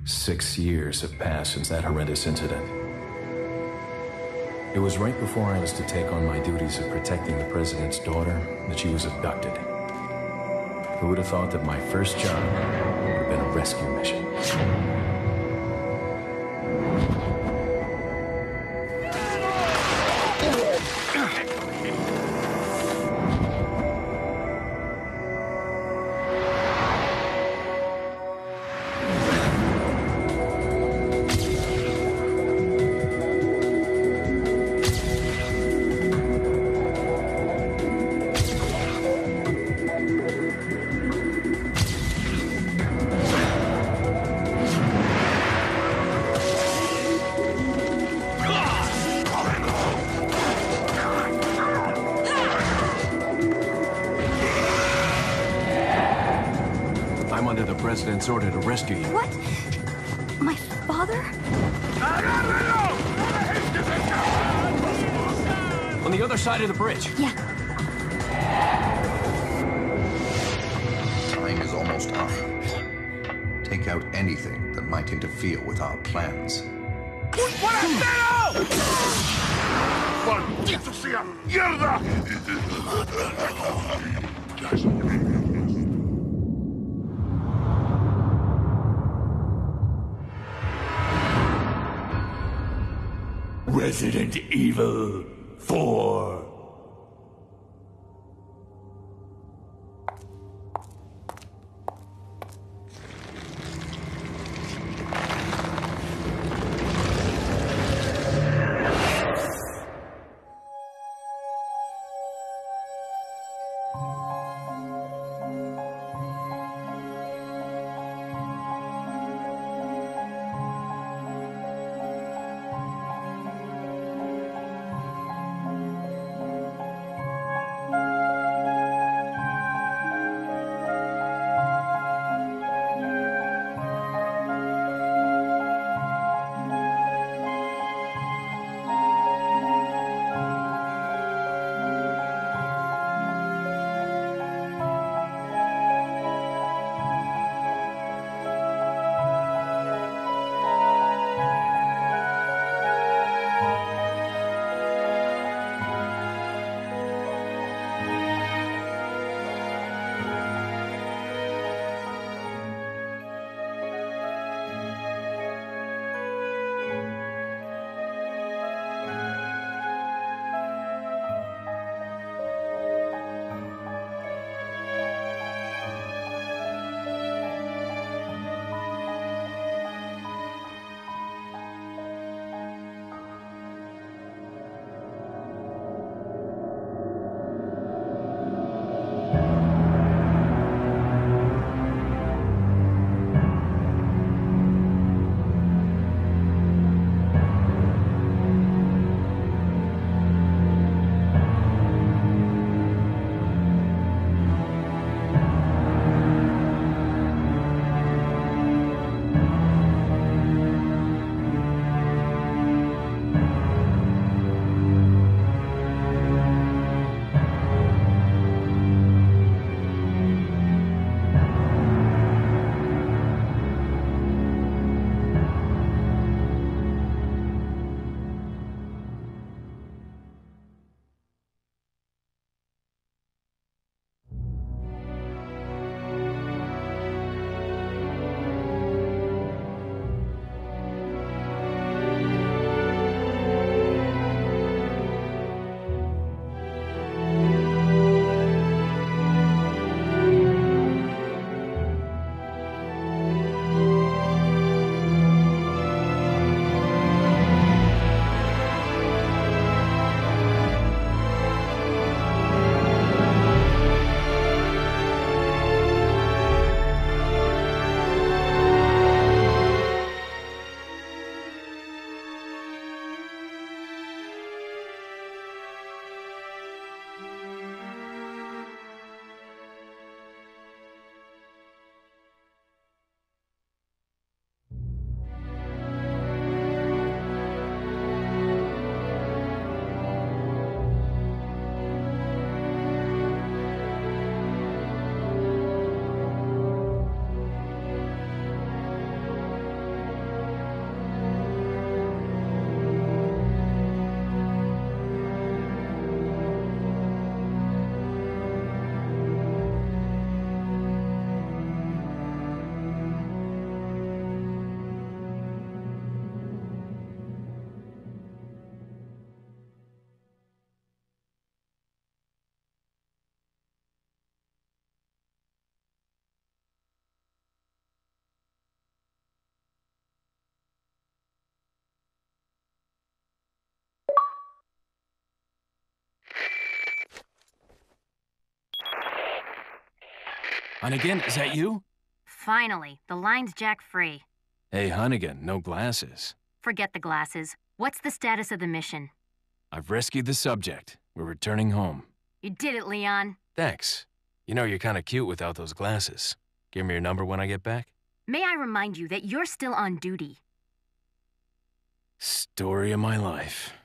6 years have passed since that horrendous incident. It was right before I was to take on my duties of protecting the president's daughter that she was abducted. Who would have thought that my first job would have been a rescue mission? President's order to rescue you. What? My father? On the other side of the bridge. Yeah. Time is almost up. Take out anything that might interfere with our plans. ¡Maldito sea! ¡Mierda! Resident Evil 4. Hunnigan, is that you? Finally, the line's jack free. Hey, Hunnigan, no glasses. Forget the glasses. What's the status of the mission? I've rescued the subject. We're returning home. You did it, Leon. Thanks. You know, you're kind of cute without those glasses. Give me your number when I get back. May I remind you that you're still on duty? Story of my life.